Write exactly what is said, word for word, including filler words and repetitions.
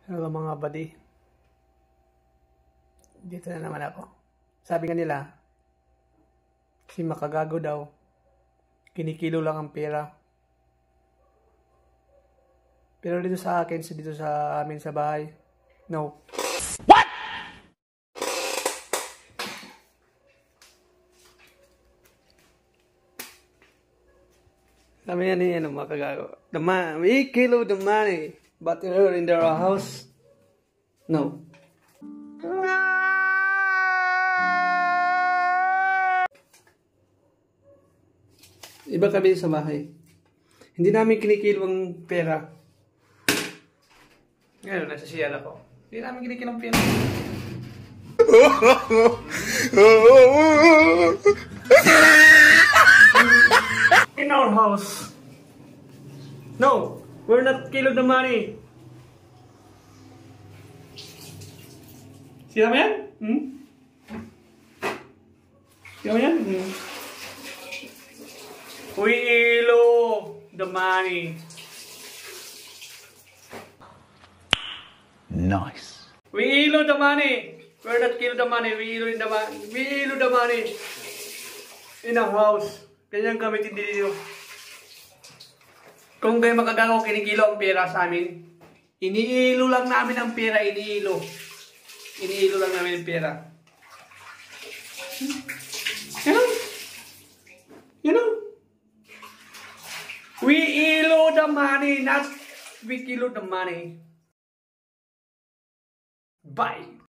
Hello mga buddy. Dito na naman ako. Sabi nga nila, si makagago daw, kinikilo lang ang pera. Pero dito sa akin, dito sa amin sa bahay, no. What? Sabi nga niya, ano, makagago. The man, we kilo the money, but in their house, no. Iba kami sa bahay. Hindi namin kinikilo ang pera. Ngayon, nasa siyal ako. Hindi namin kinikilo ang pera. In our house. No, we're not kilo the money. Sila mo yan? Hmm? Sila mo yan? Hmm. We kilo the money. Nice. We kilo the money. We're not kilo the money. We kilo the money. We kilo the money. In our house. Ganyan kami tindiyo. Kung kayo makagago, kinikilo ang pera sa amin. Iniilo lang namin ang pera. Iniilo. Iniilo lang namin ang pera. You know? You know? We ilo the money, not we kilo the money. Bye.